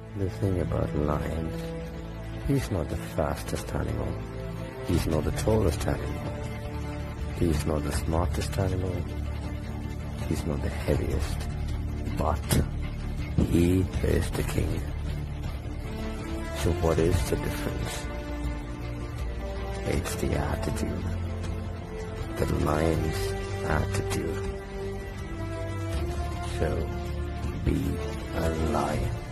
The thing about lions, he's not the fastest animal. He's not the tallest animal. He's not the smartest animal. He's not the heaviest. But he is the king. So what is the difference? It's the attitude. The lion's attitude. So be a lion.